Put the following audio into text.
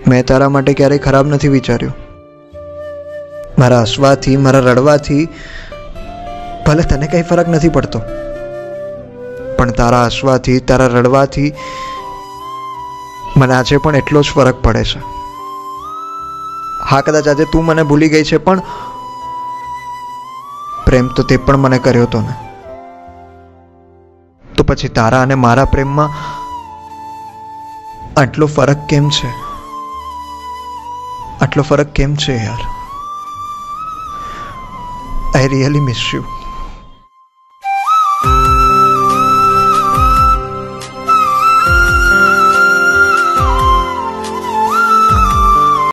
मैं तारा माटे क्यारेय खराब नहीं विचार्યું। मारा हसवाथी मारा रड़वाथी भले तने कई फरक नहीं पड़तो, पण तारा हसवाथी तारा रड़वाथी मने आजे पण एटलो ज फरक पड़े छे। हाँ, कदाच आजे तू मने भूली गई छे, पण प्रेम तो ते पण मने कर्यो तो ने। तो पछी तारा अने मारा प्रेम में आटलो फरक केम छे? आटलो फरक केम छे यार? I really miss you.